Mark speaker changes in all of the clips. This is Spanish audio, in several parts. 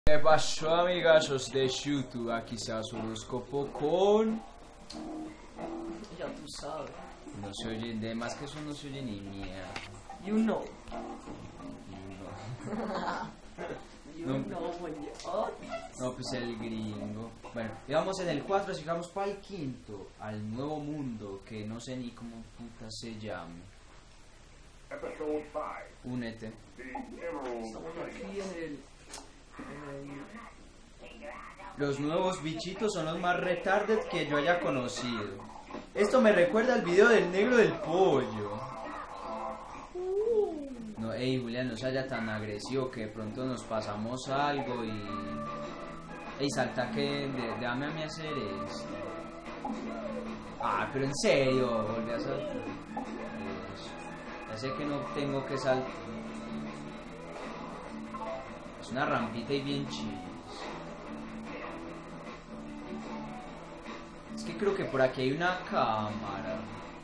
Speaker 1: ¿Qué pasó, amigazos de YouTube? Aquí se hace horóscopo con...
Speaker 2: Ya tú sabes.
Speaker 1: No se oye, de más que eso no se oye ni mierda.
Speaker 2: You know.
Speaker 1: No.
Speaker 2: You know when you are.
Speaker 1: No, pues el gringo. Bueno, íbamos en el 4, así que vamos para el 5, al nuevo mundo, que no sé ni cómo puta se llame. Únete.
Speaker 2: Estamos aquí en el...
Speaker 1: Los nuevos bichitos son los más retarded que yo haya conocido. Esto me recuerda al video del negro del pollo. No, ey, Julián, no sea tan agresivo que de pronto nos pasamos algo y... Ey, salta que... Dame a mí hacer esto. Ah, pero en serio, volví a saltar. Dios. Ya sé que no tengo que saltar. Es una rampita y bien chis. Es que creo que por aquí hay una cámara.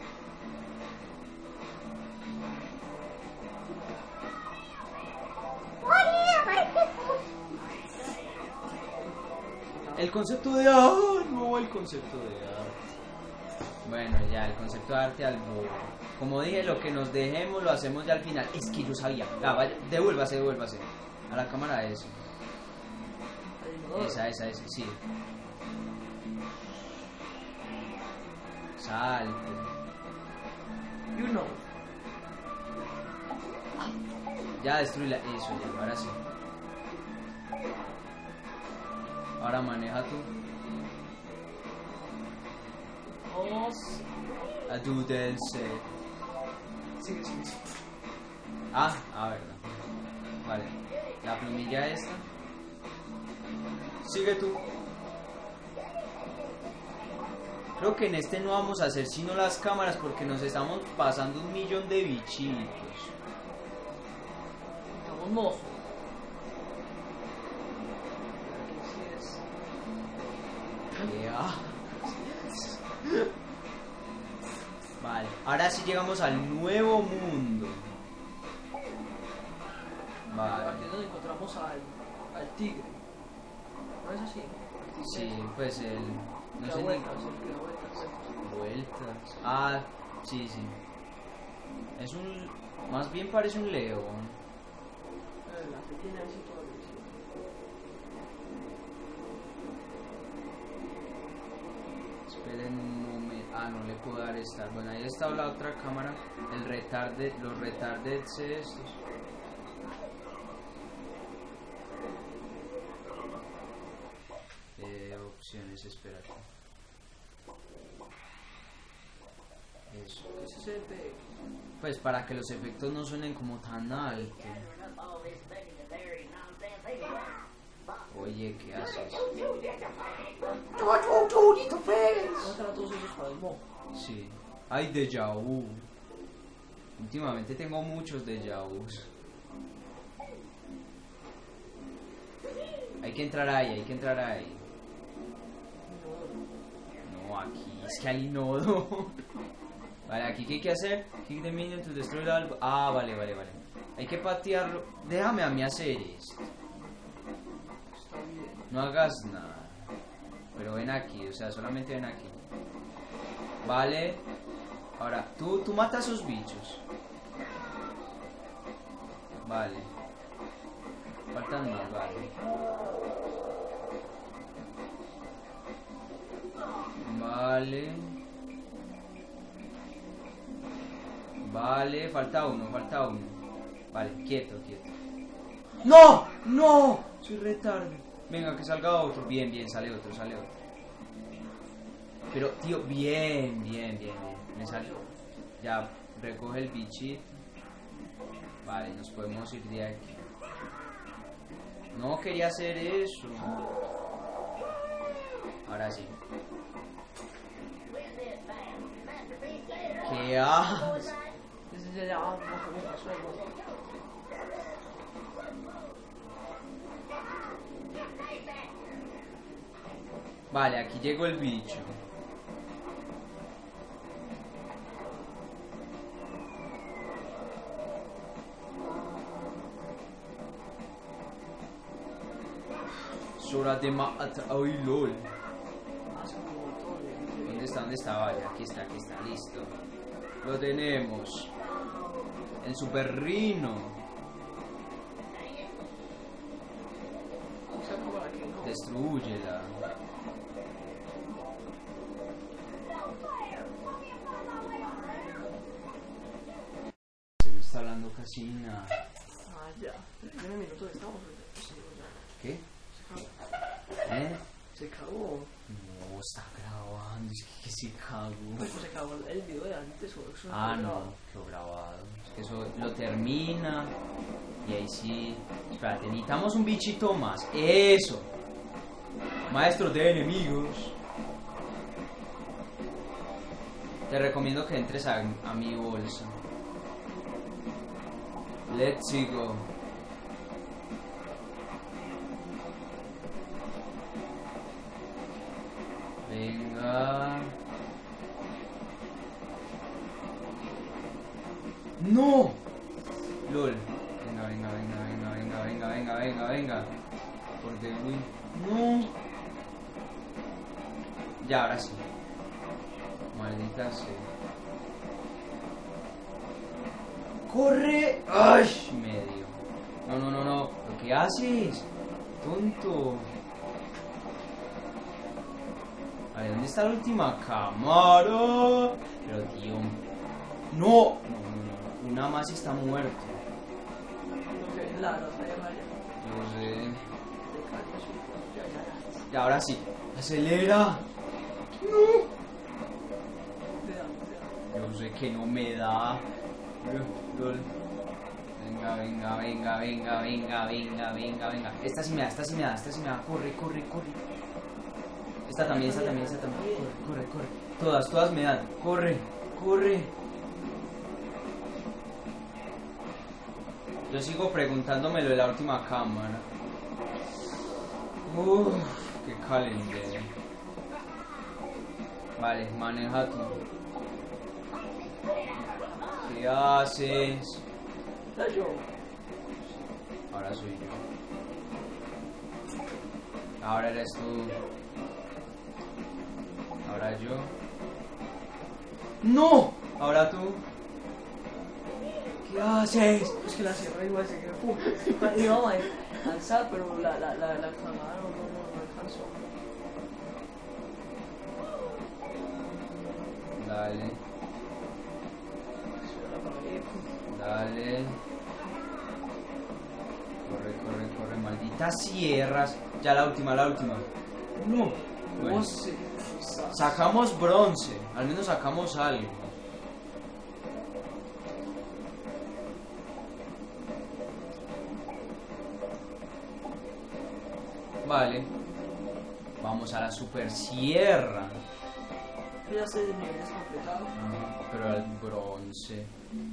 Speaker 1: El concepto de arte, no el concepto de arte. Bueno, ya, el concepto de arte al bobo. Como dije, lo que nos dejemos lo hacemos ya al final. Es que yo sabía. Ah, vaya, devuélvase. A la cámara esa. Esa, sí. Salte.
Speaker 2: You know.
Speaker 1: Ya destruíla. Eso, ya, ahora sí. Ahora maneja tú.
Speaker 2: Vamos.
Speaker 1: Ayúdense.
Speaker 2: Sigue.
Speaker 1: Ah, verdad. Vale. La plumilla esta. Sigue tú. Creo que en este no vamos a hacer sino las cámaras porque nos estamos pasando 1.000.000 de bichitos.
Speaker 2: Estamos mojos.
Speaker 1: Vale, ahora sí llegamos al nuevo mundo. Vale.
Speaker 2: Aquí es donde encontramos al tigre. ¿No es así?
Speaker 1: Sí, pues el... No
Speaker 2: Da
Speaker 1: sé
Speaker 2: vueltas,
Speaker 1: ni... Vueltas. Ah, sí. Es un... Más bien parece un león.
Speaker 2: La fe tiene así todo eso.
Speaker 1: Esperen un momento. Ah, no le puedo dar esta. Bueno, ahí está la otra cámara. El retarde... Los retardeds estos. Opciones, espérate. Eso.
Speaker 2: ¿Qué es ese efecto?
Speaker 1: Pues para que los efectos no suenen como tan alto. Oye, ¿qué haces?
Speaker 2: ¿Cómo están todos esos para el mojo?
Speaker 1: Sí. Ay, déjà vu. Últimamente tengo muchos déjà vus. Hay que entrar ahí. No, aquí. Es que hay nodo. Vale, aquí ¿qué hay que hacer? Kick the minion to destroy the albo. Ah, vale. Hay que patearlo. Déjame a mí hacer esto.
Speaker 2: Está bien.
Speaker 1: No hagas nada. Pero ven aquí, o sea, solamente ven aquí. Vale. Ahora, tú mata a esos bichos. Vale. Faltan más, vale. Vale, falta uno. Vale, quieto. ¡No! Soy retardo. Venga, que salga otro. Bien, sale otro. Pero, tío, bien. Me salió. Ya, recoge el bichito. Vale, nos podemos ir de aquí. No quería hacer eso. Ahora sí. ¿Qué haces?
Speaker 2: Ya,
Speaker 1: Vale, aquí llegó el bicho. Es hora de matar. ¡Ay, lol!
Speaker 2: Hace un montón de...
Speaker 1: ¿Dónde está? ¿Dónde está? Vale, aquí está, listo. Lo tenemos. El super rino.
Speaker 2: O sea, como la que no.
Speaker 1: Destrúyela. Se me está hablando casi nada.
Speaker 2: Ah, ya. En un minuto estamos. Sí, ya.
Speaker 1: ¿Qué?
Speaker 2: Se acabó.
Speaker 1: ¿Eh?
Speaker 2: Se acabó.
Speaker 1: No, está grabando. Es que se cagó.
Speaker 2: Pues se acabó el video de antes. O eso
Speaker 1: Ah,
Speaker 2: está
Speaker 1: no,
Speaker 2: grabado.
Speaker 1: lo grabado. Es que eso lo termina. Y ahí sí. Espérate, necesitamos un bichito más. ¡Eso! Maestro de enemigos. Te recomiendo que entres a mi bolsa. Let's go. Venga. ¡No! LOL. Venga. Porque uy. No. Ya, ahora sí. Maldita sea. ¡Corre! ¡Ay! Medio. No. ¿Lo que haces? Tonto. Vale, ¿dónde está la última cámara? Pero tío. No. Una más y está muerto.
Speaker 2: No sé, la raya.
Speaker 1: No sé.
Speaker 2: De carne, ya.
Speaker 1: Y ahora sí. Acelera.
Speaker 2: Te da.
Speaker 1: Yo sé que no me da. Lol. Venga. Esta sí me da. Corre. Esta también. Corre. Todas me dan. Corre. Yo sigo preguntándome lo de la última cámara. Qué calendario. Vale, maneja tú. ¿Qué haces?
Speaker 2: Da yo.
Speaker 1: Ahora soy yo. Ahora eres tú. Ahora yo. ¡No! Ahora tú. ¿Qué haces?
Speaker 2: Es que la sierra igual se quedó. ¡Pum! Íbamos a alzar, pero la cámara no alcanzó.
Speaker 1: Dale. Dale. Corre, malditas sierras. Ya la última. No. Bueno, sacamos bronce. Al menos sacamos algo. Vale. Vamos a la super sierra.
Speaker 2: Ya sé de niveles completados.
Speaker 1: Pero al bronce.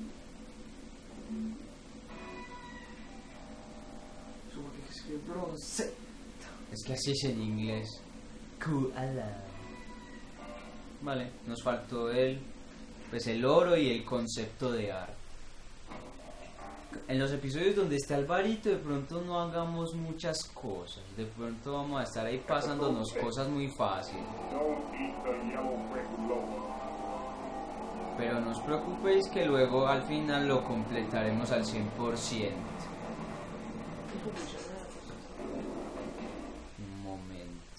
Speaker 2: Supongo que escribe bronce.
Speaker 1: Es que así es en inglés. Koala. Vale, nos faltó el oro y el concepto de arte. En los episodios donde esté Alvarito, de pronto no hagamos muchas cosas. De pronto vamos a estar ahí pasándonos cosas muy fáciles. Pero no os preocupéis que luego al final lo completaremos al 100%. Un momento.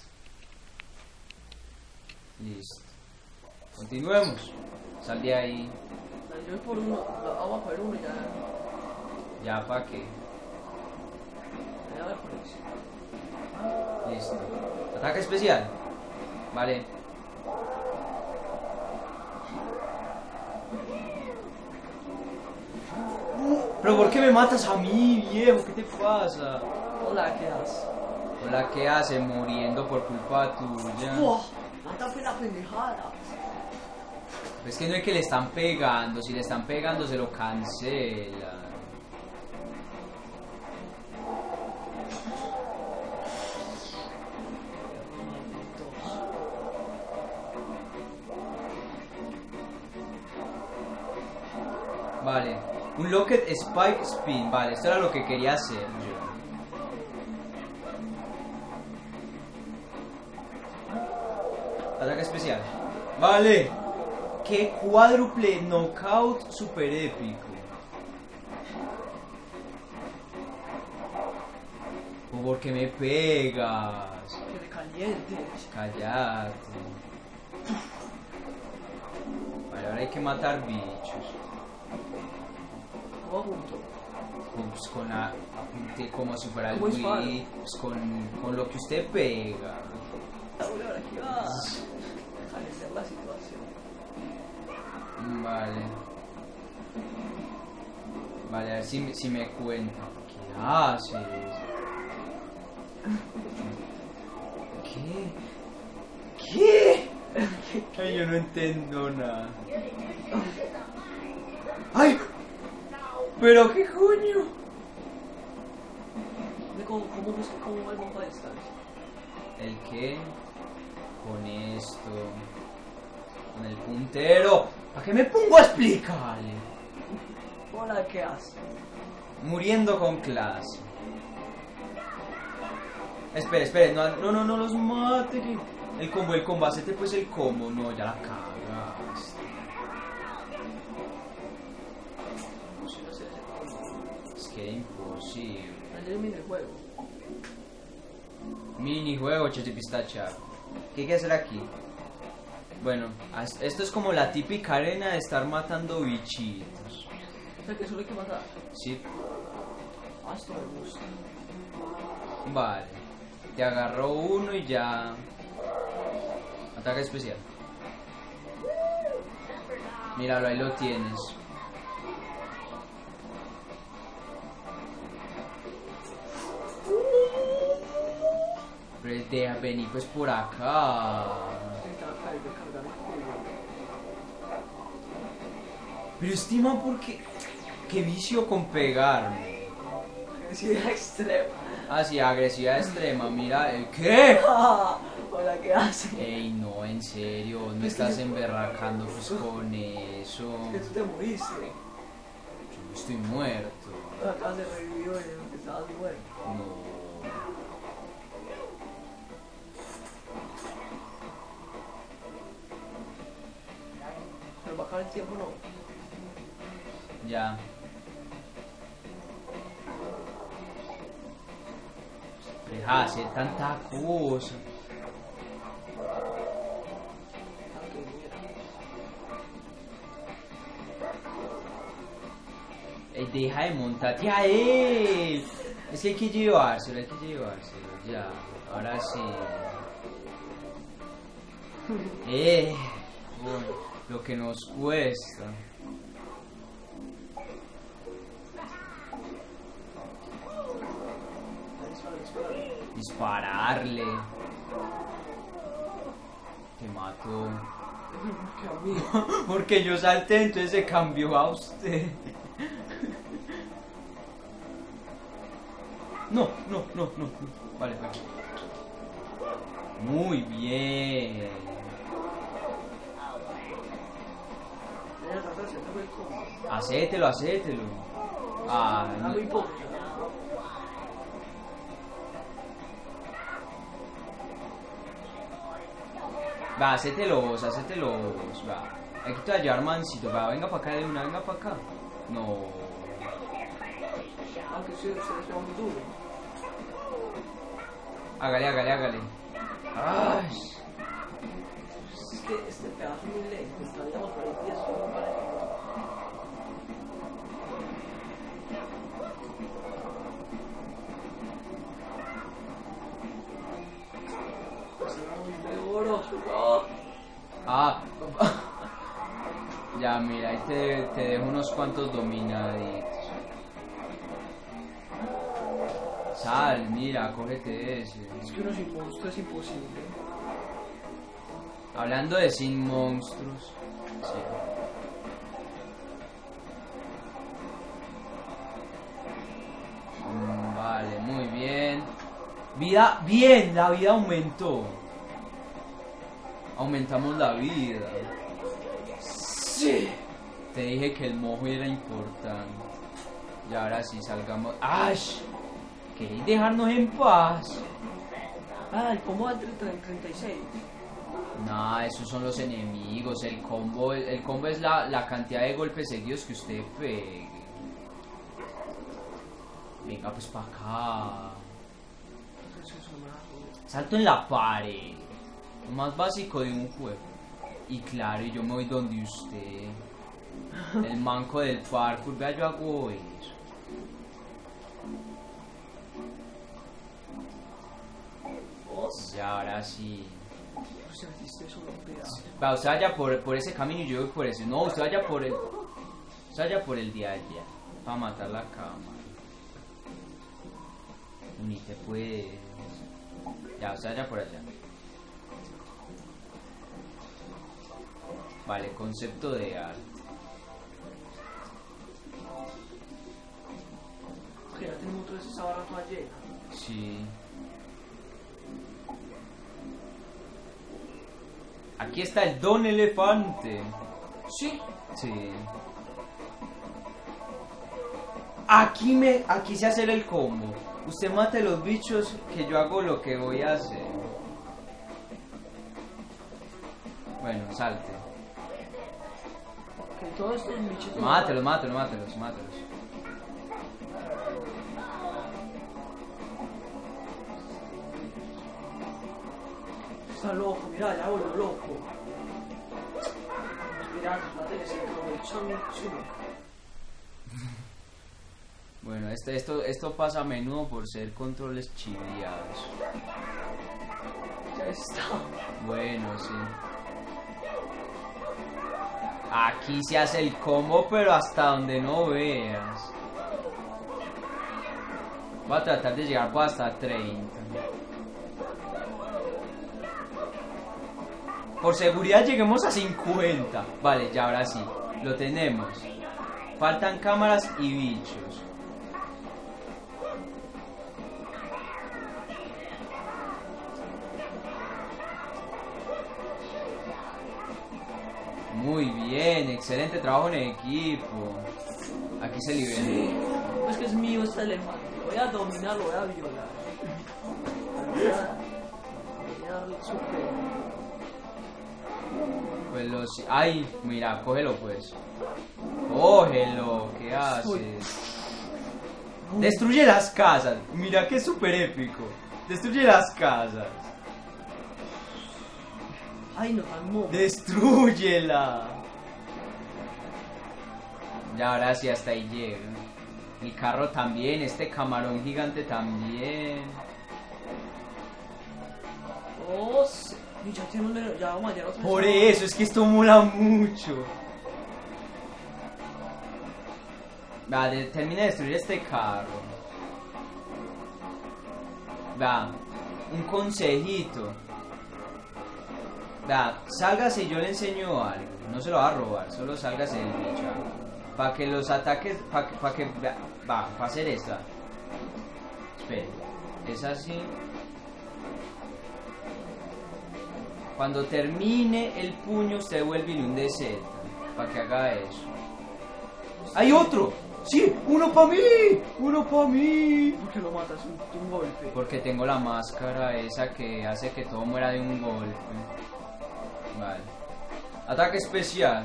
Speaker 1: Listo. Continuemos. Sal de ahí.
Speaker 2: Yo voy por uno, vamos a por uno y ya.
Speaker 1: Ya pa' qué.
Speaker 2: Ya voy por eso.
Speaker 1: Listo. Ataque especial. Vale. Pero ¿por qué me matas a mí, viejo? ¿Qué te pasa?
Speaker 2: Hola, ¿qué haces?
Speaker 1: Hola, ¿qué hace? Muriendo por culpa tuya.
Speaker 2: ¡Buah! ¡Anda fue la pendejada!
Speaker 1: Es que no es que le están pegando. Si le están pegando se lo cancelan. Vale, un Locket Spike Spin. Vale, esto era lo que quería hacer yo. Ataque especial. Vale. Qué cuádruple knockout super épico. ¿Por qué me pegas?
Speaker 2: Que te calientes.
Speaker 1: Cállate. Vale, ahora hay que matar bichos.
Speaker 2: ¿Cómo junto?
Speaker 1: Pues con apunte como si fuera el
Speaker 2: ¿Cómo es
Speaker 1: Wii,
Speaker 2: malo?
Speaker 1: pues con lo que usted pega.
Speaker 2: Ahora aquí va a calentar la situación.
Speaker 1: Vale. Vale, a ver si me cuenta. ¿Qué haces? ¿Qué? Ay, yo no entiendo nada. ¡Ay! ¿Pero qué coño?
Speaker 2: ¿Cómo va el mapa de distancia?
Speaker 1: ¿El qué? Con esto. Con el puntero. ¿Para qué me pongo a explicarle?
Speaker 2: Hola, ¿qué haces?
Speaker 1: Muriendo con clase. Espere, no los mate. El combo, hacete pues el combo. No, ya la cagaste.
Speaker 2: Imposible hacer ese combo.
Speaker 1: Es que era imposible.
Speaker 2: Ayer el minijuego.
Speaker 1: Minijuego, chichipistacha. ¿Qué hay que hacer aquí? Bueno, esto es como la típica arena de estar matando bichitos.
Speaker 2: O sea que solo hay que matar.
Speaker 1: Sí,
Speaker 2: Ah, esto me gusta.
Speaker 1: vale. Te agarró uno y ya. Ataque especial. Míralo, ahí lo tienes. Pero vení pues por acá.
Speaker 2: Intentaba caer de cargar el culo.
Speaker 1: Pero estima porque... Qué vicio con pegarme.
Speaker 2: Agresividad extrema.
Speaker 1: Ah, sí, agresividad extrema, mira, ¿qué?
Speaker 2: Hola, ¿qué haces?
Speaker 1: Ey, no, en serio, no
Speaker 2: Es que
Speaker 1: estás
Speaker 2: yo-
Speaker 1: emberracando pues con eso.
Speaker 2: Es que tú te moriste.
Speaker 1: Yo estoy muerto.
Speaker 2: Acá se revivió y que estabas muerto.
Speaker 1: No.
Speaker 2: Pero bajar el tiempo no.
Speaker 1: Ya. Deja de hacer tanta cosa.
Speaker 2: Ok, mira.
Speaker 1: Deja de montarte a él. Es que hay que llevárselo, ya. Ahora sí. Bueno, lo que nos cuesta. Dispararle. Te mató.
Speaker 2: Que a mí.
Speaker 1: Porque yo salté, entonces se cambió a usted. No. Vale. Muy bien.
Speaker 2: Mira, tratar de hacerme el combo.
Speaker 1: Hacételo. Ah,
Speaker 2: Ah,
Speaker 1: no.
Speaker 2: muy poco.
Speaker 1: Va, hacételos. Va. Aquí te voy a llevar mansito. Va, venga para acá de una, venga para acá. No.
Speaker 2: Aunque sí, se les va muy duro.
Speaker 1: Hágale. Ay.
Speaker 2: Es que este pedazo es muy lento. Estaríamos por ahí 10 segundos para eso. De oro. ¡Oh!
Speaker 1: Ah. Ya, mira, ahí te dejo unos cuantos dominaditos. Sal, mira, cógete ese.
Speaker 2: Es que uno sin monstruo es imposible.
Speaker 1: Hablando de sin monstruos. Sí. Vale, muy bien. Vida, bien, la vida aumentó. Aumentamos la vida.
Speaker 2: Sí.
Speaker 1: Te dije que el mojo era importante. Y ahora sí salgamos. ¡Ash! ¿Queréis dejarnos en paz?
Speaker 2: Ah, el combo va entre 36.
Speaker 1: Nah, esos son los enemigos. El combo es la cantidad de golpes seguidos que usted pegue. Venga, pues para acá. Salto en la pared. Lo más básico de un juego. Y claro, yo me voy donde usted. El manco del parkour. Vea, yo hago eso. Ya, ahora sí. Va, usted vaya por ese camino y yo voy por ese. No, usted vaya por el. Usted vaya por el de allá. Para matar la cámara. Ni te puede. Ya, usted vaya por allá. Vale, concepto de arte.
Speaker 2: Que ya tenemos toda esa barra toda llena.
Speaker 1: Sí. Aquí está el Don Elefante.
Speaker 2: Sí.
Speaker 1: Sí. Aquí se hace el combo. Usted mate los bichos que yo hago lo que voy a hacer. Bueno, salte.
Speaker 2: Que todos estos bichitos.
Speaker 1: Mátelos.
Speaker 2: Está loco, mira, ya volvió loco. Mira, la tele se quedó.
Speaker 1: Bueno, esto pasa a menudo por ser controles chiviados.
Speaker 2: Ya está.
Speaker 1: Bueno, sí. Aquí se hace el combo, pero hasta donde no veas. Voy a tratar de llegar pues hasta 30. Por seguridad lleguemos a 50. Vale, ya ahora sí. Lo tenemos. Faltan cámaras y bichos. Muy bien, excelente trabajo en equipo. Aquí se libera.
Speaker 2: Sí. Es que es mío este elefante. Voy a dominarlo, voy a violar. Voy a su pelo.
Speaker 1: Pues los... Ay, mira, cógelo pues. Cógelo, ¿qué haces? Destruye las casas. Mira que es súper épico. Destruye las casas.
Speaker 2: Ay, no, calmó.
Speaker 1: Destrúyela. Ya, ahora sí, hasta ahí llega. El carro también, este camarón gigante también.
Speaker 2: Oh, sí. Ya vamos a llegar a otra
Speaker 1: Por
Speaker 2: vez.
Speaker 1: eso, es que esto mola mucho. Va, termina de destruir este carro. Va, un consejito. Va, sálgase y yo le enseño algo. No se lo va a robar, solo sálgase del bicho. Para que los ataques, para que, va, para hacer esta. Espera, es así. Cuando termine el puño, usted vuelve y le hunde Z. Para que haga eso. ¡Hay otro! ¡Sí! ¡Uno para mí! ¡Uno para mí!
Speaker 2: ¿Por qué lo matas de un golpe?
Speaker 1: Porque tengo la máscara esa que hace que todo muera de un golpe. Vale. Ataque especial.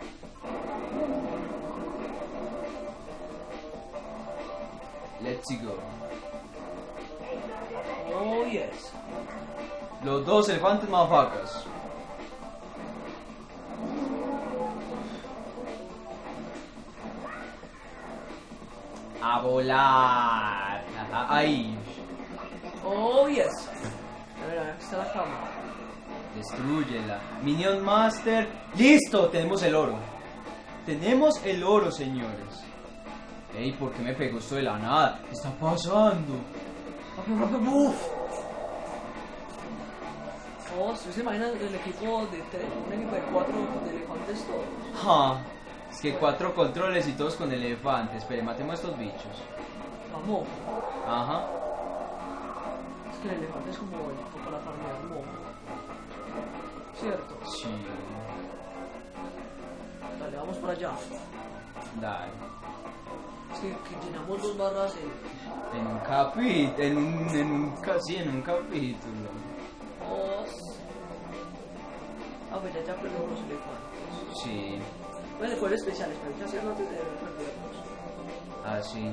Speaker 1: Let's go.
Speaker 2: Oh, yes.
Speaker 1: Los dos elefantes mafacas. A volar. Ahí.
Speaker 2: Oh, yes. A ver, aquí está la cama.
Speaker 1: Destrúyela. Minion Master. ¡Listo! Tenemos el oro. Tenemos el oro, señores. Ey, ¿por qué me pegó esto de la nada? ¿Qué está pasando?
Speaker 2: ¡Rápido! ¡Uf! Oh, ¿se imagina el equipo de un equipo de 4 de elefantes todos?
Speaker 1: Ja. Es que 4 controles y todos con elefantes. Espere, matemos a estos bichos.
Speaker 2: Vamos.
Speaker 1: Ajá.
Speaker 2: Es que el elefante es como para farmear moho. ¿Cierto?
Speaker 1: Sí.
Speaker 2: Dale, vamos por allá.
Speaker 1: Dale.
Speaker 2: Es que llenamos 2 barras
Speaker 1: En un capítulo. En un capítulo.
Speaker 2: Oh, Ah, pues ya perdemos los elefantes.
Speaker 1: Sí.
Speaker 2: Bueno, fueron especiales, pero hay que hacerlo antes de perdernos.
Speaker 1: Ah, sí.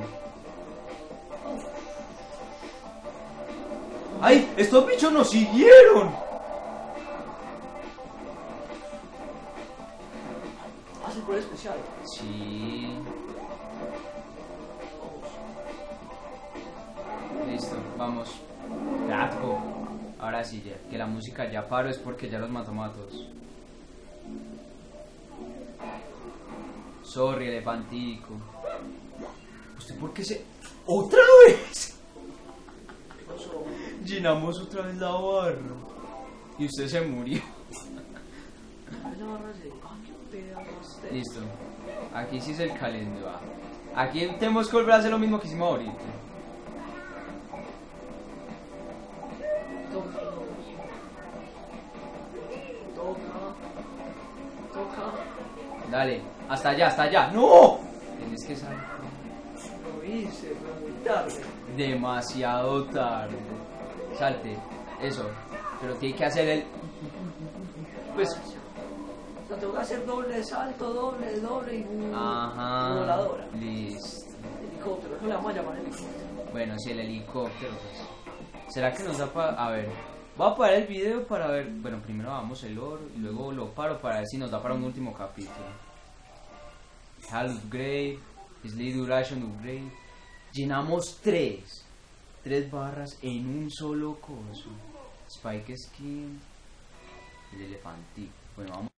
Speaker 1: ¡Ay! ¡Estos bichos nos siguieron!
Speaker 2: Ah, sí, fueron especiales.
Speaker 1: Sí. Listo, vamos. Gato. Ahora sí, ya. Que la música ya paró es porque ya los matamos a todos. Sorry, elefantico. ¿Usted por qué se...? ¡Otra vez!
Speaker 2: ¿Qué pasó?
Speaker 1: Llenamos otra vez la barra. Y usted se murió.
Speaker 2: Esa barra así. Ah, qué pedazo de...
Speaker 1: Listo. Aquí sí es el calendario. Aquí tenemos que volver a hacer lo mismo que hicimos ahorita.
Speaker 2: Toca.
Speaker 1: Dale, hasta allá, hasta allá. ¡No! Tienes que salir.
Speaker 2: Lo hice, pero muy tarde.
Speaker 1: Demasiado tarde. Salte, eso. Pero tiene que hacer el... Pues...
Speaker 2: O sea, tengo que hacer doble salto, doble y
Speaker 1: Ajá.
Speaker 2: voladora.
Speaker 1: Listo.
Speaker 2: Helicóptero, eso le vamos a llamar helicóptero.
Speaker 1: Bueno, si el helicóptero, pues... ¿Será que nos da para...? A ver... Voy a parar el video para ver... Bueno, primero vamos el oro y luego lo paro para ver si nos da para un último capítulo. Health upgrade, Sleep duration upgrade. Llenamos 3 barras en un solo coso. Spike skin, el elefantico. Bueno, vamos.